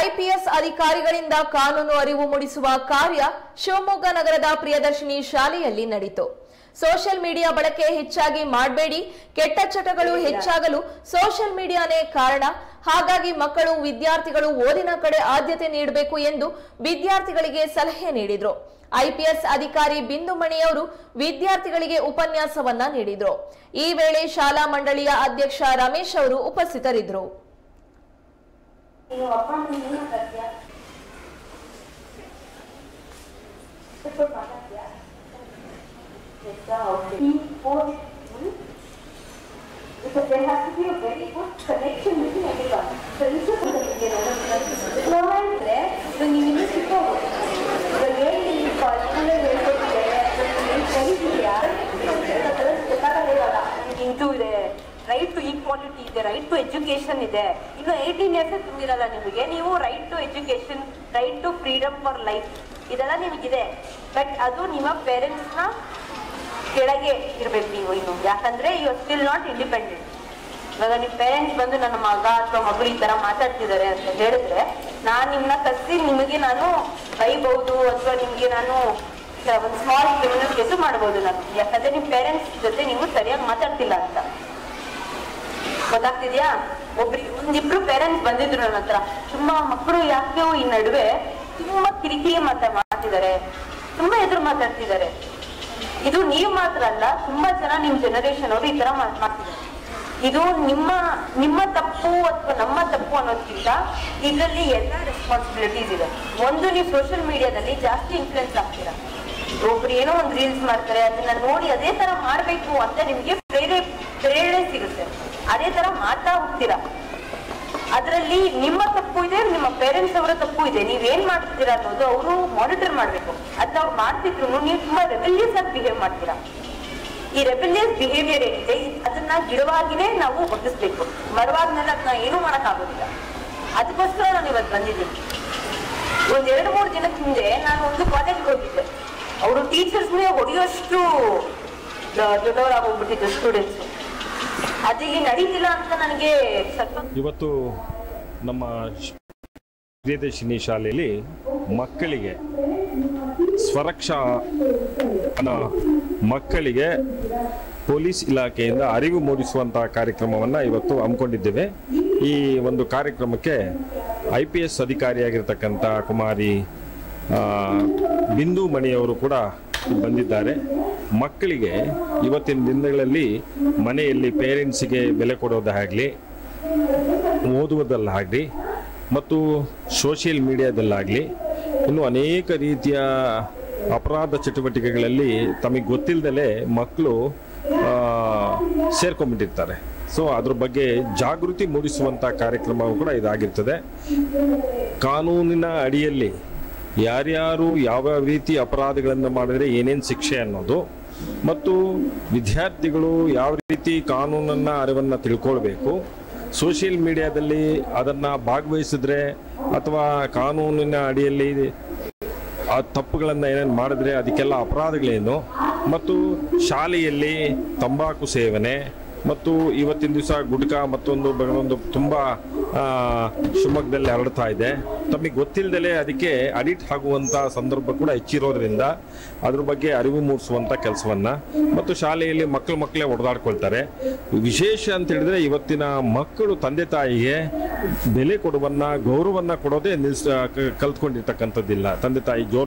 IPS ಅಧಿಕಾರಿಗಳಿಂದ ಕಾನೂನು ಅರಿವು ಮೂಡಿಸುವ ಕಾರ್ಯ ಶಿವಮೊಗ್ಗ ನಗರದ ಪ್ರಿಯದರ್ಶಿನಿ ಶಾಲೆಯಲ್ಲಿ ನಡೆಯಿತು. ಸೋಷಿಯಲ್ ಮೀಡಿಯಾ ಬಳಕೆ ಹೆಚ್ಚಾಗಿ ಮಾಡಬೇಡಿ, ಕೆಟ್ಟ ಚಟಗಳು ಹೆಚ್ಚಾಗಲು ಸೋಷಿಯಲ್ ಮೀಡಿಯಾನೇ ಕಾರಣ. ಹಾಗಾಗಿ ಮಕ್ಕಳು, ವಿದ್ಯಾರ್ಥಿಗಳು ಓದಿನ ಕಡೆ ಆದ್ಯತೆ ನೀಡಬೇಕು ಎಂದು ವಿದ್ಯಾರ್ಥಿಗಳಿಗೆ ಸಲಹೆ ನೀಡಿದರು. ಐಪಿಎಸ್ ಅಧಿಕಾರಿ ಬಿಂದುಮಣಿಯವರು ವಿದ್ಯಾರ್ಥಿಗಳಿಗೆ ಉಪನ್ಯಾಸವನ್ನ ನೀಡಿದರು. ಈ ವೇಳೆ ಶಾಲಾ ಮಂಡಳಿಯ ಅಧ್ಯಕ್ಷ ರಮೇಶ್ ಅವರು ಉಪಸ್ಥಿತರಿದ್ದರು. Because there has to be a very good connection between everyone. So you should into the right to equality, the right to education ಇದೆ. ಇನ್ನು 18 years ತುಂಬಿರಲ್ಲ ನಿಮಗೆ, ನೀವು right to education, right to freedom for life ಇದೆಲ್ಲ ನಿಮಗಿದೆ. But ಅದು ನಿಮ್ಮ ಪೇರೆಂಟ್ಸ್ನ ಕೆಳಗೆ ಇರಬೇಕು ನೀವು ಇನ್ನು, ಯಾಕಂದ್ರೆ you are still not independent. ಇವಾಗ ನಿಮ್ಮ ಪೇರೆಂಟ್ಸ್ ಬಂದು ನನ್ನ ಮಗ ಅಥವಾ ಮಗಳು ಈ ತರ ಮಾತಾಡ್ತಿದ್ದಾರೆ ಅಂತ ಹೇಳಿದ್ರೆ, ನಾನು ನಿಮ್ಮನ್ನ ಕರೆಸಿ ನಿಮಗೆ ನಾನು ಬೈಬಹುದು ಅಥವಾ ನಿಮ್ಗೆ ನಾನು ಒಂದು ಸ್ಮಾಲ್ ಕ್ರಿಮಿನಲ್ ಕೇಸು ಮಾಡ್ಬೋದು ನಾನು, ಯಾಕಂದ್ರೆ ನಿಮ್ಮ ಪೇರೆಂಟ್ಸ್ ಜೊತೆ ನೀವು ಸರಿಯಾಗಿ ಮಾತಾಡ್ತಿಲ್ಲ ಅಂತ. ಗೊತ್ತಾಗ್ತಿದ್ಯಾ? ಒಂದಿಬ್ರು ಪೇರೆಂಟ್ಸ್ ಬಂದಿದ್ರು ನನ್ನ ಹತ್ರ, ತುಂಬಾ ಮಕ್ಕಳು ಯಾಕೆ ಈ ನಡುವೆ ತುಂಬಾ ಕಿರಿಕಿರಿ ಮಾಡ್ತಿದ್ದಾರೆ, ತುಂಬಾ ಎದುರು ಮಾತಾಡ್ತಿದ್ದಾರೆ. ಇದು ನೀವು ಮಾತ್ರ ಅಲ್ಲ, ತುಂಬಾ ಜನ ನಿಮ್ ಜನರೇಷನ್ ಅವರು ಈ ತರ ಮಾಡ್ತಿದ್ದಾರೆ. ಇದು ನಿಮ್ಮ ತಪ್ಪು ಅಥವಾ ನಮ್ಮ ತಪ್ಪು ಅನ್ನೋದಕ್ಕಿಂತ ಇದರಲ್ಲಿ ಎಲ್ಲ ರೆಸ್ಪಾನ್ಸಿಬಿಲಿಟೀಸ್ ಇದೆ. ಒಂದು, ನೀವು ಸೋಷಿಯಲ್ ಮೀಡಿಯಾದಲ್ಲಿ ಜಾಸ್ತಿ ಇನ್ಫ್ಲುಯೆನ್ಸ್ ಆಗ್ತೀರಾ. ಒಬ್ರು ಏನೋ ಒಂದು ರೀಲ್ಸ್ ಮಾಡ್ತಾರೆ, ಅದನ್ನ ನೋಡಿ ಅದೇ ತರ ಮಾಡ್ಬೇಕು ಅಂತ ನಿಮ್ಗೆ ಪ್ರೇರಣೆ ಸಿಗುತ್ತೆ. ಅದೇ ತರ ಮಾಡ್ತಾ ಹೋಗ್ತೀರಾ. ಅದರಲ್ಲಿ ನಿಮ್ಮ ತಪ್ಪು ಇದೆ, ನಿಮ್ಮ ಪೇರೆಂಟ್ಸ್ ಅವರ ತಪ್ಪು ಇದೆ. ನೀವೇನ್ ಮಾಡ್ತಿದ್ದೀರಾ ಅನ್ನೋದು ಅವರು ಮಾನಿಟರ್ ಮಾಡ್ಬೇಕು. ಅದನ್ನ ಅವ್ರು ಮಾಡ್ತಿದ್ರು ನೀವು ತುಂಬಾ ರೆಬೆಲಿಯಸ್ ಆಗಿ ಬಿಹೇವ್ ಮಾಡ್ತೀರಾ. ಈ ರೆಬೆಲಿಯಸ್ ಬಿಹೇವಿಯರ್ ಏನಿದೆ ಅದನ್ನ ಗಿಡವಾಗಿನೇ ನಾವು ಒಗ್ಗಿಸ್ಬೇಕು. ಮರವಾದ್ಮೇಲೆ ಅದನ್ನ ಏನೂ ಮಾಡಕ್ ಆಗೋದಿಲ್ಲ. ಅದಕ್ಕೋಸ್ಕರ ನಾನು ಇವತ್ತು ಬಂದಿದ್ದೀನಿ. ಒಂದ್ 2-3 ದಿನದ ಹಿಂದೆ ನಾನು ಒಂದು ಕಾಲೇಜ್ಗೆ ಹೋಗಿದ್ದೆ. ಅವರು ಟೀಚರ್ಸ್ನೇ ಹೊಡೆಯೋಷ್ಟು ದೊಡ್ಡವರಾಗೋಗ್ಬಿಟ್ಟಿದ್ರು ಸ್ಟೂಡೆಂಟ್ಸ್. ಅದಿಲ್ಲಿ ನಡೀತಿಲ್ಲ ಅಂತ ನನಗೆ ಸ್ವಲ್ಪ. ಇವತ್ತು ನಮ್ಮ ಪ್ರಿಯದರ್ಶಿನಿ ಶಾಲೆಯಲ್ಲಿ ಮಕ್ಕಳಿಗೆ ಸ್ವರಕ್ಷಾ ಮಕ್ಕಳಿಗೆ ಪೊಲೀಸ್ ಇಲಾಖೆಯಿಂದ ಅರಿವು ಮೂಡಿಸುವಂತಹ ಕಾರ್ಯಕ್ರಮವನ್ನು ಇವತ್ತು ಹಮ್ಮಿಕೊಂಡಿದ್ದೇವೆ. ಈ ಒಂದು ಕಾರ್ಯಕ್ರಮಕ್ಕೆ IPS ಅಧಿಕಾರಿಯಾಗಿರ್ತಕ್ಕಂಥ ಕುಮಾರಿ ಬಿಂದು ಮಣಿಯವರು ಕೂಡ ಬಂದಿದ್ದಾರೆ. ಮಕ್ಕಳಿಗೆ ಇವತ್ತಿನ ದಿನಗಳಲ್ಲಿ ಮನೆಯಲ್ಲಿ ಪೇರೆಂಟ್ಸಿಗೆ ಬೆಲೆ ಕೊಡೋದಾಗಲಿ, ಓದುವುದಲ್ಲಾಗಲಿ ಮತ್ತು ಸೋಷಿಯಲ್ ಮೀಡಿಯಾದಲ್ಲಾಗಲಿ ಇನ್ನು ಅನೇಕ ರೀತಿಯ ಅಪರಾಧ ಚಟುವಟಿಕೆಗಳಲ್ಲಿ ತಮಗೆ ಗೊತ್ತಿಲ್ಲದಲೇ ಮಕ್ಕಳು ಸೇರ್ಕೊಂಡ್ಬಿಟ್ಟಿರ್ತಾರೆ. ಸೊ ಅದ್ರ ಬಗ್ಗೆ ಜಾಗೃತಿ ಮೂಡಿಸುವಂಥ ಕಾರ್ಯಕ್ರಮವೂ ಕೂಡ ಇದಾಗಿರ್ತದೆ. ಕಾನೂನಿನ ಅಡಿಯಲ್ಲಿ ಯಾರ್ಯಾರು ಯಾವ ರೀತಿ ಅಪರಾಧಗಳನ್ನು ಮಾಡಿದರೆ ಏನೇನು ಶಿಕ್ಷೆ ಅನ್ನೋದು, ಮತ್ತು ವಿದ್ಯಾರ್ಥಿಗಳು ಯಾವ ರೀತಿ ಕಾನೂನನ್ನು ಅರಿವನ್ನು ತಿಳ್ಕೊಳ್ಬೇಕು, ಸೋಷಿಯಲ್ ಮೀಡಿಯಾದಲ್ಲಿ ಅದನ್ನು ಭಾಗವಹಿಸಿದ್ರೆ ಅಥವಾ ಕಾನೂನಿನ ಅಡಿಯಲ್ಲಿ ಆ ತಪ್ಪುಗಳನ್ನು ಏನೇನು ಮಾಡಿದ್ರೆ ಅದಕ್ಕೆಲ್ಲ ಅಪರಾಧಗಳೇನು, ಮತ್ತು ಶಾಲೆಯಲ್ಲಿ ತಂಬಾಕು ಸೇವನೆ ಮತ್ತು ಇವತ್ತಿನ ದಿವಸ ಗುಟ್ಕಾ ಮತ್ತೊಂದು ತುಂಬ ಶಿವಮೊಗ್ಗದಲ್ಲಿ ಹರಡ್ತಾ ಇದೆ. ತಮಗೆ ಗೊತ್ತಿಲ್ಲದಲೇ ಅದಕ್ಕೆ ಅಡಿಕ್ಟ್ ಆಗುವಂಥ ಸಂದರ್ಭ ಕೂಡ ಹೆಚ್ಚಿರೋದ್ರಿಂದ ಅದ್ರ ಬಗ್ಗೆ ಅರಿವು ಮೂಡಿಸುವಂಥ ಕೆಲಸವನ್ನು, ಮತ್ತು ಶಾಲೆಯಲ್ಲಿ ಮಕ್ಕಳೇ ಹೊಡೆದಾಡ್ಕೊಳ್ತಾರೆ. ವಿಶೇಷ ಅಂತ ಹೇಳಿದ್ರೆ ಇವತ್ತಿನ ಮಕ್ಕಳು ತಂದೆ ತಾಯಿಗೆ ಬೆಲೆ ಕೊಡುವನ್ನ, ಗೌರವವನ್ನು ಕೊಡೋದೇ ಕಲ್ತ್ಕೊಂಡಿರ್ತಕ್ಕಂಥದ್ದಿಲ್ಲ. ತಂದೆ ತಾಯಿ